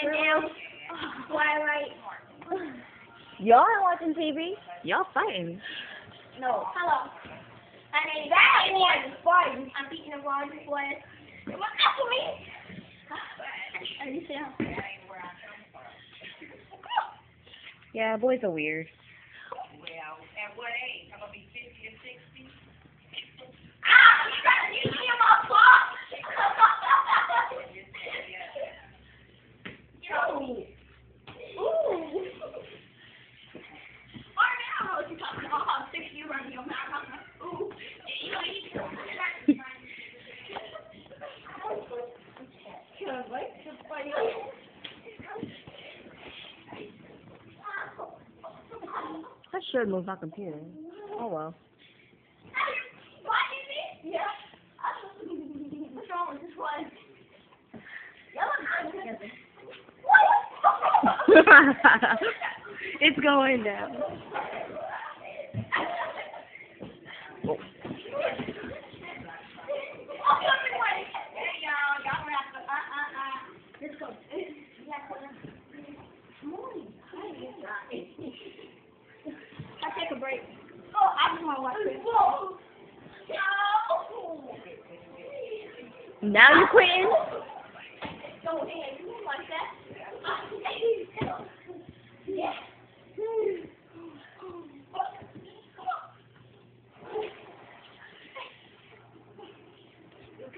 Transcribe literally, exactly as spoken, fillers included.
And now, Twilight. Y'all ain't watching T V. Y'all fighting. No. Hello. My name is that one is fighting. I'm beating the wrong boy. Come on, after me. Are you see how? Yeah, boys are weird. Well, at what age? I'm gonna be fifty or sixty. Ah! You got you see my boss. Yo. Ooh. I don't know what you're talking about. How six you run your mouth. Ooh. You know, you can't wait to fight. I should move my computer. Oh well. Yeah. What's wrong with this one? It's going down. Oh. I take a break. Oh, I just want to watch this. Now you quitting?